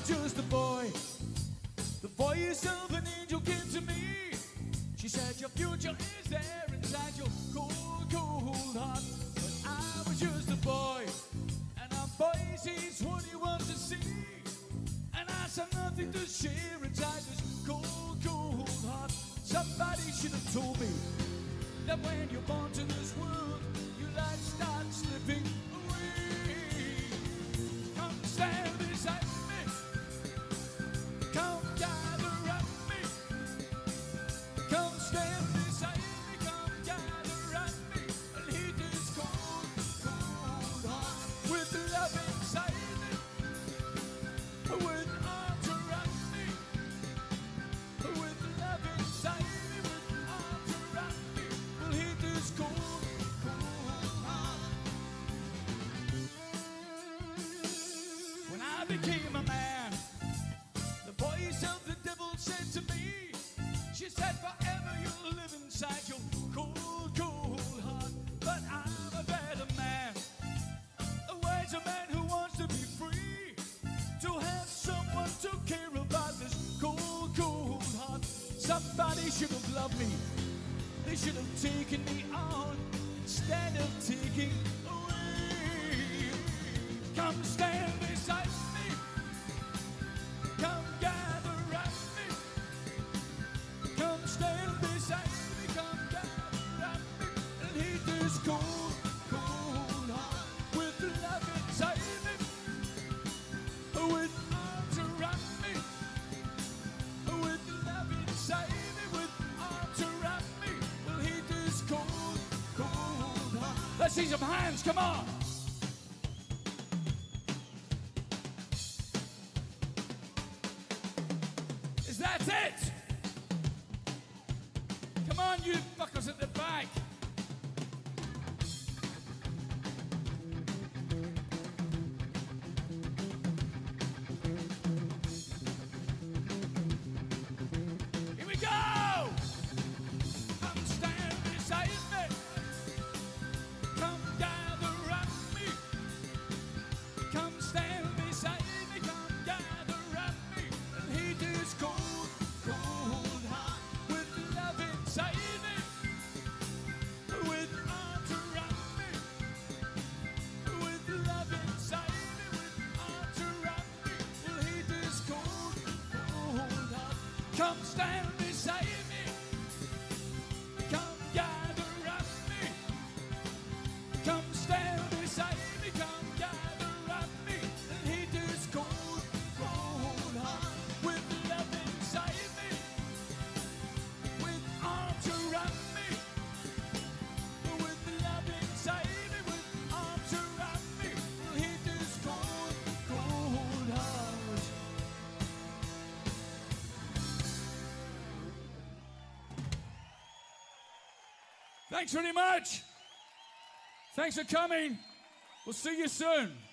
was just a boy. The voice of an angel came to me. She said, your future is there inside your cold, cold heart. But I was just a boy, and a boy sees what he wants to see. And I saw nothing to share inside this cold, cold heart. Somebody should have told me that when you're born to this world, your life starts slipping away. Come stand beside me. Come gather around me. Come stand beside me. Come gather around me. And heat this cold, cold heart with love inside me. With arms around me. With love inside me. With arms around me. We'll heat this cold, cold heart. When I became a man, the voice of the devil said to me, she said, forever you'll live inside your cold, cold heart. But I'm a better man, a wiser man who wants to be free, to have someone to care about this cold, cold heart. Somebody should have loved me. They should have taken me on instead of taking away. Come stand beside me. Come gather around me. Come stand beside me. Come gather around me. And heat this cold, cold heart with love inside me. With arms around me. With love inside me. With arms around me. We'll heat this cold, cold heart. Let's see some hands, come on. Is that it? Come on, you fuckers at the back. Here we go! Come stand beside me. Come gather around me. Come stand beside me. Come gather around me. And heat this cold, cold heart with love inside me. With arms around me. With love inside me. With arms around me. We'll heat this cold, cold heart. Come stand beside me. Come gather around me. Come stand beside me. Come gather around me. And heat this cold, cold heart with love inside me. With arms around me. With love inside me. With arms around me. We'll heat this cold, cold heart. Thanks very much. Thanks for coming. We'll see you soon.